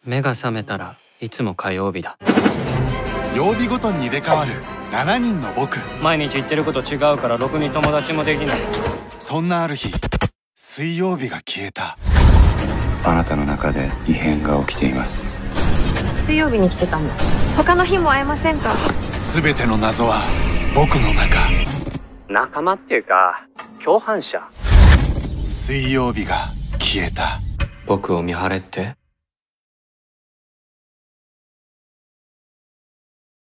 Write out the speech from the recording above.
目が覚めたらいつも火曜日だ。 曜日ごとに入れ替わる7人の僕。 毎日言ってること違うからろくに友達もできない。 そんなある日、水曜日が消えた。 あなたの中で異変が起きています。 水曜日に来てたんだ。他の日も会えませんか？ 全ての謎は僕の中。 仲間っていうか共犯者。 水曜日が消えた。 僕を見張れって？